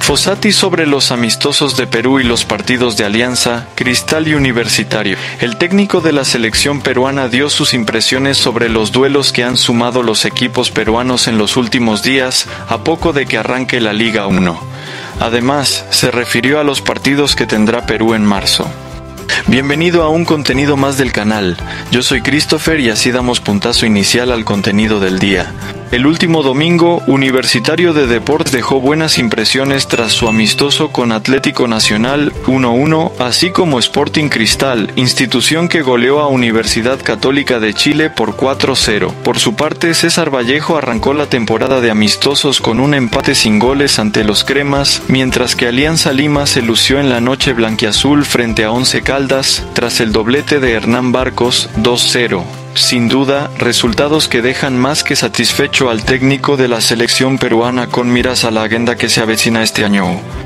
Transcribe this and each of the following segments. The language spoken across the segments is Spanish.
Fossati sobre los amistosos de Perú y los partidos de Alianza, Cristal y Universitario. El técnico de la selección peruana dio sus impresiones sobre los duelos que han sumado los equipos peruanos en los últimos días, a poco de que arranque la Liga 1. Además, se refirió a los partidos que tendrá Perú en marzo. Bienvenido a un contenido más del canal. Yo soy Christopher y así damos puntazo inicial al contenido del día. El último domingo, Universitario de Deportes dejó buenas impresiones tras su amistoso con Atlético Nacional 1-1, así como Sporting Cristal, institución que goleó a Universidad Católica de Chile por 4-0. Por su parte, César Vallejo arrancó la temporada de amistosos con un empate sin goles ante los cremas, mientras que Alianza Lima se lució en la noche blanquiazul frente a Once Caldas, tras el doblete de Hernán Barcos 2-0. Sin duda, resultados que dejan más que satisfecho al técnico de la selección peruana con miras a la agenda que se avecina este año.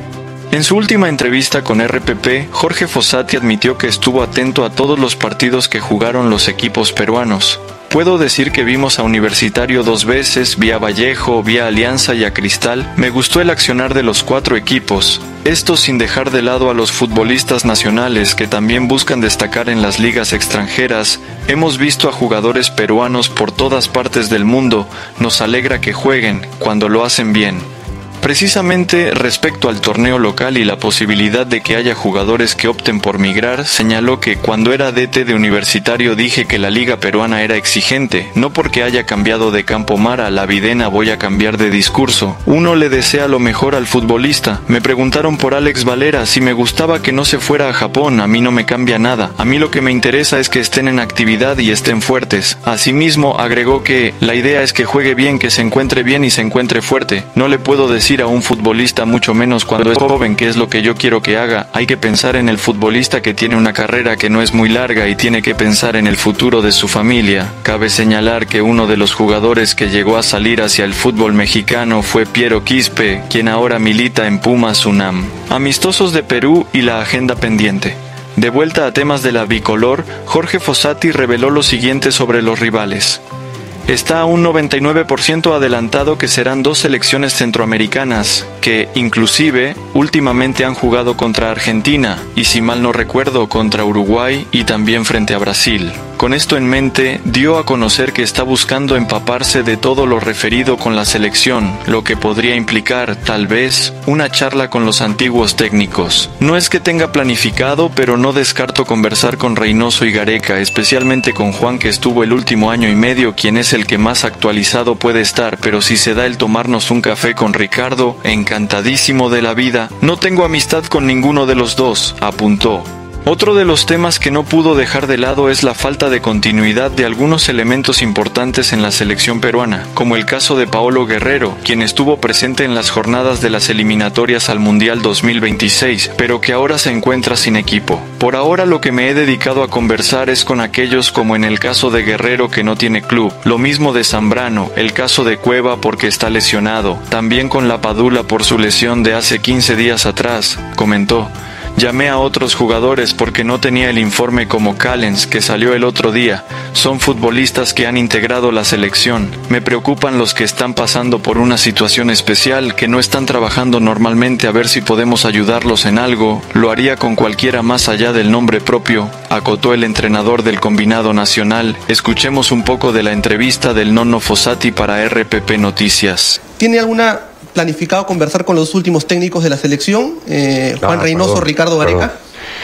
En su última entrevista con RPP, Jorge Fossati admitió que estuvo atento a todos los partidos que jugaron los equipos peruanos. Puedo decir que vimos a Universitario 2 veces, vi a Vallejo, vi a Alianza y a Cristal. Me gustó el accionar de los 4 equipos. Esto sin dejar de lado a los futbolistas nacionales que también buscan destacar en las ligas extranjeras. Hemos visto a jugadores peruanos por todas partes del mundo. Nos alegra que jueguen, cuando lo hacen bien. Precisamente respecto al torneo local y la posibilidad de que haya jugadores que opten por migrar, señaló que cuando era DT de Universitario dije que la liga peruana era exigente, no porque haya cambiado de Campomar a La Videna voy a cambiar de discurso. Uno le desea lo mejor al futbolista. Me preguntaron por Alex Valera si me gustaba que no se fuera a Japón, a mí no me cambia nada. A mí lo que me interesa es que estén en actividad y estén fuertes. Asimismo, agregó que la idea es que juegue bien, que se encuentre bien y se encuentre fuerte. No le puedo decir a un futbolista, mucho menos cuando es joven, qué es lo que yo quiero que haga. Hay que pensar en el futbolista que tiene una carrera que no es muy larga y tiene que pensar en el futuro de su familia. Cabe señalar que uno de los jugadores que llegó a salir hacia el fútbol mexicano fue Piero Quispe, quien ahora milita en Pumas UNAM. Amistosos de Perú y la agenda pendiente. De vuelta a temas de la bicolor, Jorge Fossati reveló lo siguiente sobre los rivales. Está a un 99% adelantado que serán 2 selecciones centroamericanas, que, inclusive, últimamente han jugado contra Argentina, y si mal no recuerdo, contra Uruguay y también frente a Brasil. Con esto en mente, dio a conocer que está buscando empaparse de todo lo referido con la selección, lo que podría implicar, tal vez, una charla con los antiguos técnicos. No es que tenga planificado, pero no descarto conversar con Reynoso y Gareca, especialmente con Juan, que estuvo el último año y medio, quien es el que más actualizado puede estar, pero si se da el tomarnos un café con Ricardo, encantadísimo de la vida. No tengo amistad con ninguno de los dos, apuntó. Otro de los temas que no pudo dejar de lado es la falta de continuidad de algunos elementos importantes en la selección peruana, como el caso de Paolo Guerrero, quien estuvo presente en las jornadas de las eliminatorias al Mundial 2026, pero que ahora se encuentra sin equipo. Por ahora lo que me he dedicado a conversar es con aquellos como en el caso de Guerrero que no tiene club, lo mismo de Zambrano, el caso de Cueva porque está lesionado, también con La Padula por su lesión de hace 15 días atrás, comentó. Llamé a otros jugadores porque no tenía el informe como Callens, que salió el otro día. Son futbolistas que han integrado la selección. Me preocupan los que están pasando por una situación especial, que no están trabajando normalmente, a ver si podemos ayudarlos en algo. Lo haría con cualquiera más allá del nombre propio, acotó el entrenador del combinado nacional. Escuchemos un poco de la entrevista del Nono Fossati para RPP Noticias. ¿Tiene alguna planificado conversar con los últimos técnicos de la selección? Juan Reynoso, Ricardo Gareca.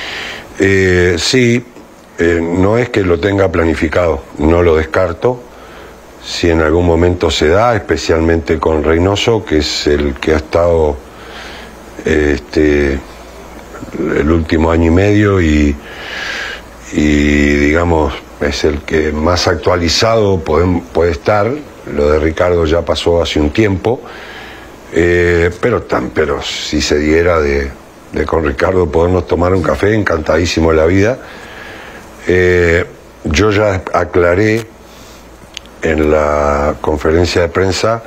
Sí, no es que lo tenga planificado, no lo descarto. Si en algún momento se da, especialmente con Reynoso, que es el que ha estado el último año y medio y digamos es el que más actualizado puede estar. Lo de Ricardo ya pasó hace un tiempo. Pero si se diera de con Ricardo podernos tomar un café, encantadísimo de la vida. Yo ya aclaré en la conferencia de prensa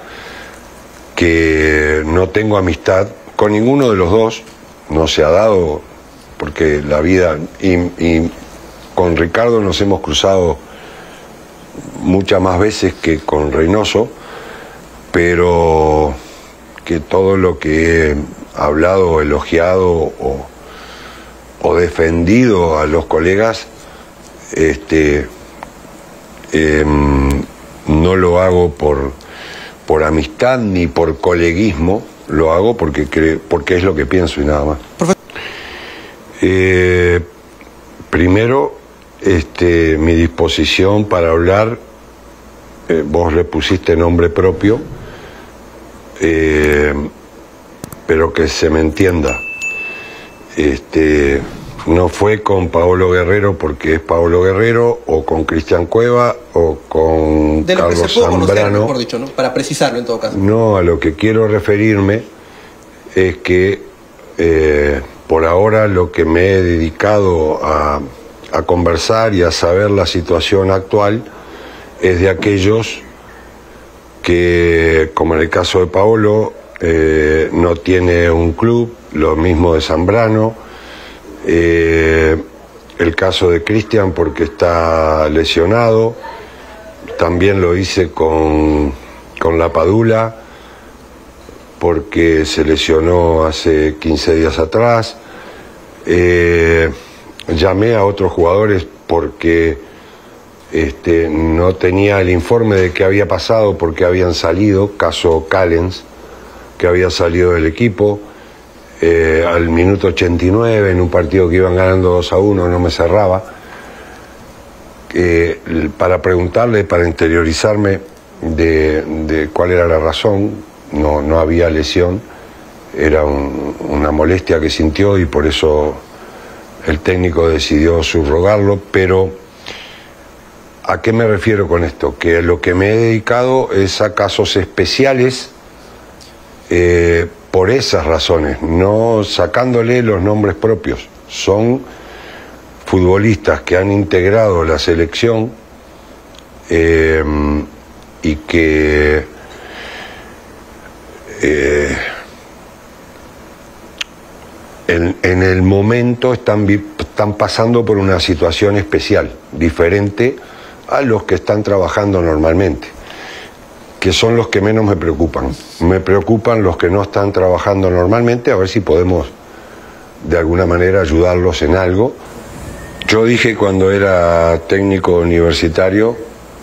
que no tengo amistad con ninguno de los dos, no se ha dado, porque la vida, y con Ricardo nos hemos cruzado muchas más veces que con Reynoso, pero que todo lo que hablado, elogiado o defendido a los colegas, no lo hago por amistad ni por coleguismo, lo hago porque es lo que pienso y nada más. Primero, mi disposición para hablar, vos le pusiste nombre propio, pero que se me entienda. No fue con Paolo Guerrero porque es Paolo Guerrero, o con Cristian Cueva, o con de lo Carlos que se puede conocer, Zambrano. mejor dicho, ¿no? Para precisarlo en todo caso. No, a lo que quiero referirme es que por ahora lo que me he dedicado a conversar y a saber la situación actual es de aquellos que, como en el caso de Paolo, no tiene un club, lo mismo de Zambrano, el caso de Cristian porque está lesionado, también lo hice con la Padula porque se lesionó hace 15 días atrás, llamé a otros jugadores porque no tenía el informe de qué había pasado porque habían salido, caso Callens, que había salido del equipo, al minuto 89 en un partido que iban ganando 2-1, no me cerraba, para preguntarle, para interiorizarme de cuál era la razón. No había lesión, era una molestia que sintió y por eso el técnico decidió subrogarlo. Pero ¿a qué me refiero con esto? Que lo que me he dedicado es a casos especiales, por esas razones, no sacándole los nombres propios. Son futbolistas que han integrado la selección y que en el momento están pasando por una situación especial, diferente a los que están trabajando normalmente, que son los que menos me preocupan. Me preocupan los que no están trabajando normalmente, a ver si podemos de alguna manera ayudarlos en algo. Yo dije cuando era técnico universitario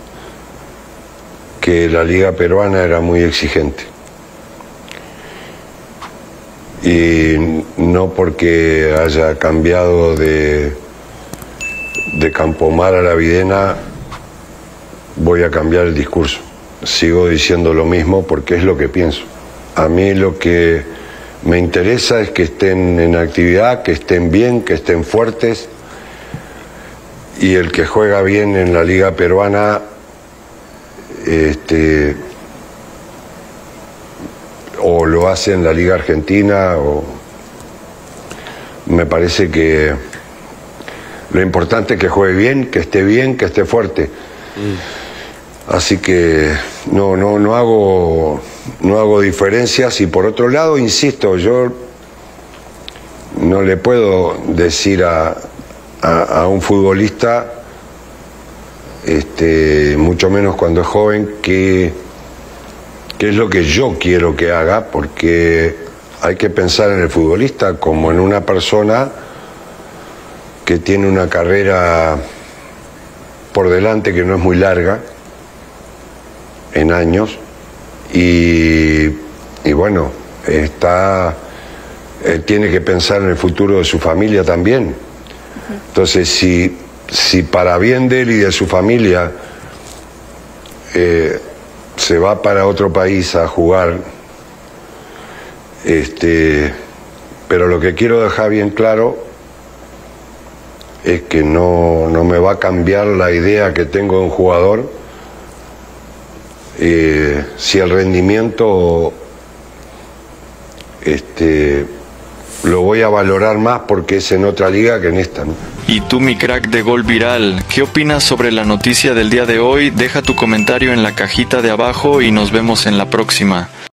que la liga peruana era muy exigente. Y no porque haya cambiado de Campomar a La Videna voy a cambiar el discurso. Sigo diciendo lo mismo porque es lo que pienso. A mí lo que me interesa es que estén en actividad, que estén bien, que estén fuertes, y el que juega bien en la liga peruana o lo hace en la liga argentina, o me parece que lo importante es que juegue bien, que esté fuerte. Así que no hago diferencias. Y por otro lado, insisto, yo no le puedo decir a un futbolista, mucho menos cuando es joven, qué es lo que yo quiero que haga, porque hay que pensar en el futbolista como en una persona que tiene una carrera por delante que no es muy larga en años, y bueno, tiene que pensar en el futuro de su familia también. Entonces, si para bien de él y de su familia se va para otro país a jugar, pero lo que quiero dejar bien claro es que no me va a cambiar la idea que tengo de un jugador, si el rendimiento lo voy a valorar más porque es en otra liga que en esta, ¿no? Y tú, mi crack de Gol Viral, ¿qué opinas sobre la noticia del día de hoy? Deja tu comentario en la cajita de abajo y nos vemos en la próxima.